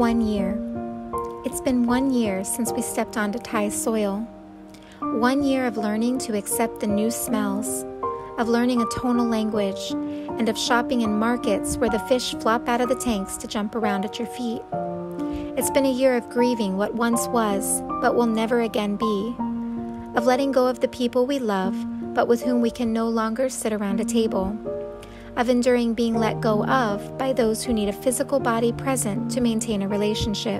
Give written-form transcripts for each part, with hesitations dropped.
1 year. It's been 1 year since we stepped onto Thai soil. 1 year of learning to accept the new smells, of learning a tonal language, and of shopping in markets where the fish flop out of the tanks to jump around at your feet. It's been a year of grieving what once was, but will never again be, of letting go of the people we love, but with whom we can no longer sit around a table, of enduring being let go of by those who need a physical body present to maintain a relationship.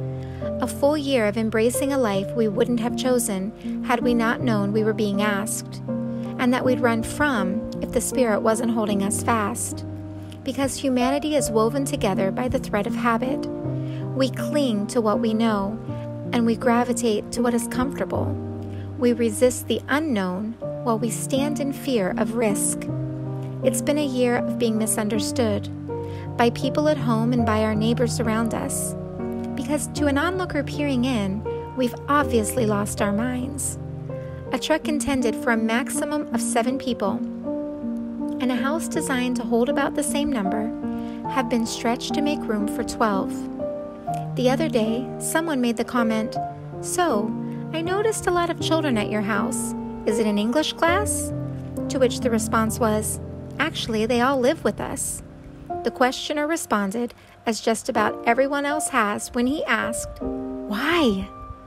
A full year of embracing a life we wouldn't have chosen had we not known we were being asked, and that we'd run from if the Spirit wasn't holding us fast. Because humanity is woven together by the thread of habit. We cling to what we know, and we gravitate to what is comfortable. We resist the unknown while we stand in fear of risk. It's been a year of being misunderstood by people at home and by our neighbors around us. Because to an onlooker peering in, we've obviously lost our minds. A truck intended for a maximum of 7 people and a house designed to hold about the same number have been stretched to make room for 12. The other day, someone made the comment, "So, I noticed a lot of children at your house. Is it an English class?" To which the response was, "Actually, they all live with us." The questioner responded, as just about everyone else has when he asked, "Why?"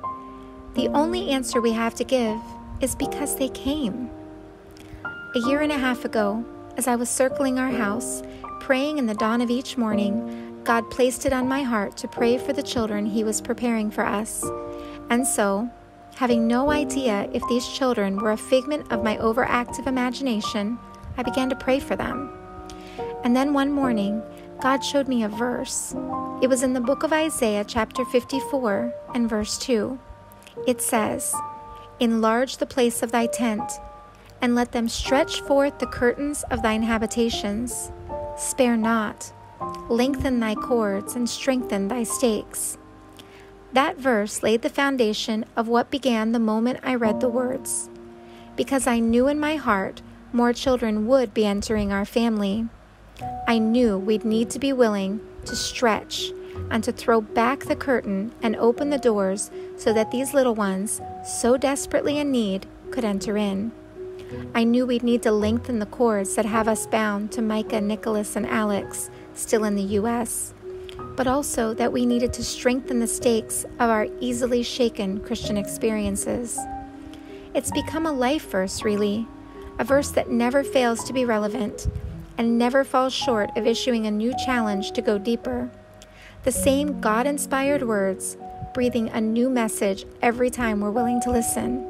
The only answer we have to give is because they came. A year and a half ago, as I was circling our house, praying in the dawn of each morning, God placed it on my heart to pray for the children He was preparing for us. And so, having no idea if these children were a figment of my overactive imagination, I began to pray for them. And then one morning, God showed me a verse. It was in the book of Isaiah, chapter 54, and verse 2. It says, "Enlarge the place of thy tent, and let them stretch forth the curtains of thine habitations. Spare not, lengthen thy cords, and strengthen thy stakes." That verse laid the foundation of what began the moment I read the words, because I knew in my heart more children would be entering our family. I knew we'd need to be willing to stretch and to throw back the curtain and open the doors so that these little ones, so desperately in need, could enter in. I knew we'd need to lengthen the cords that have us bound to Micah, Nicholas, and Alex, still in the U.S., but also that we needed to strengthen the stakes of our easily shaken Christian experiences. It's become a life verse, really, a verse that never fails to be relevant and never falls short of issuing a new challenge to go deeper. The same God-inspired words, breathing a new message every time we're willing to listen.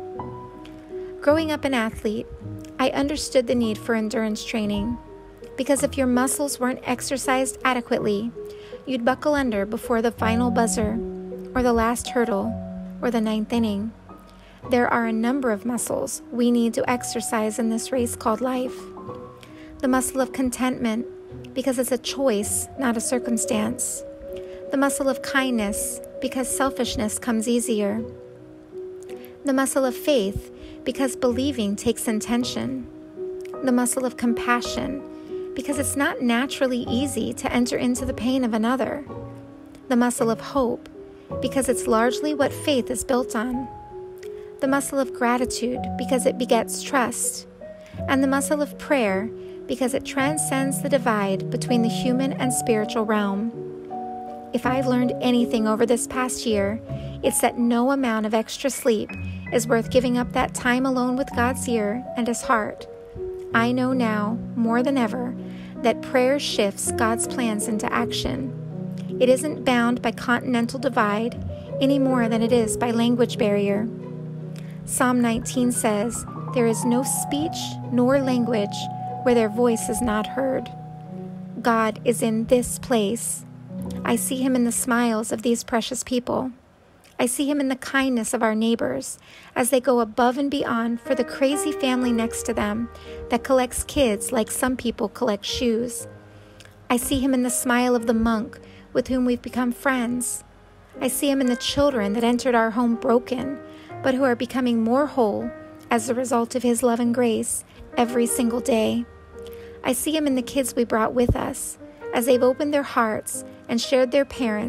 Growing up an athlete, I understood the need for endurance training, because if your muscles weren't exercised adequately, you'd buckle under before the final buzzer, or the last hurdle, or the 9th inning. There are a number of muscles we need to exercise in this race called life. The muscle of contentment, because it's a choice, not a circumstance. The muscle of kindness, because selfishness comes easier. The muscle of faith, because believing takes intention. The muscle of compassion, because it's not naturally easy to enter into the pain of another. The muscle of hope, because it's largely what faith is built on. The muscle of gratitude, because it begets trust. And the muscle of prayer, because it transcends the divide between the human and spiritual realm. If I've learned anything over this past year, it's that no amount of extra sleep is worth giving up that time alone with God's ear and His heart. I know now, more than ever, that prayer shifts God's plans into action. It isn't bound by continental divide any more than it is by language barrier. Psalm 19 says, "There is no speech nor language where their voice is not heard." God is in this place. I see Him in the smiles of these precious people. I see Him in the kindness of our neighbors as they go above and beyond for the crazy family next to them that collects kids like some people collect shoes. I see Him in the smile of the monk with whom we've become friends. I see Him in the children that entered our home broken, but who are becoming more whole as a result of His love and grace every single day. I see Him in the kids we brought with us, as they've opened their hearts and shared their parents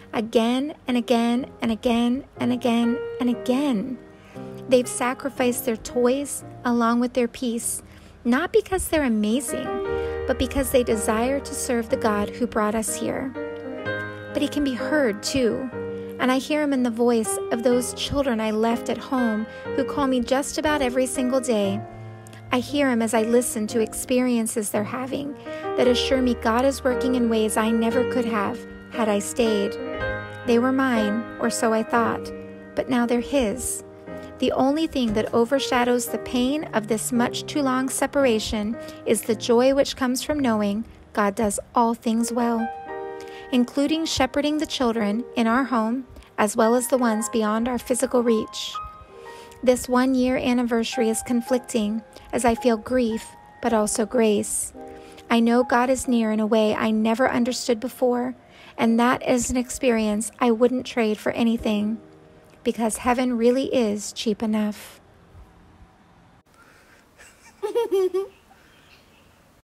again and again and again and again and again. They've sacrificed their toys along with their peace, not because they're amazing, but because they desire to serve the God who brought us here. But he can be heard too, and I hear him in the voice of those children I left at home who call me just about every single day. I hear him as I listen to experiences they're having that assure me God is working in ways I never could have had I stayed. They were mine, or so I thought, but now they're his. The only thing that overshadows the pain of this much too long separation is the joy which comes from knowing God does all things well, including shepherding the children in our home as well as the ones beyond our physical reach. This 1-year anniversary is conflicting as I feel grief, but also grace. I know God is near in a way I never understood before, and that is an experience I wouldn't trade for anything, because heaven really is cheap enough.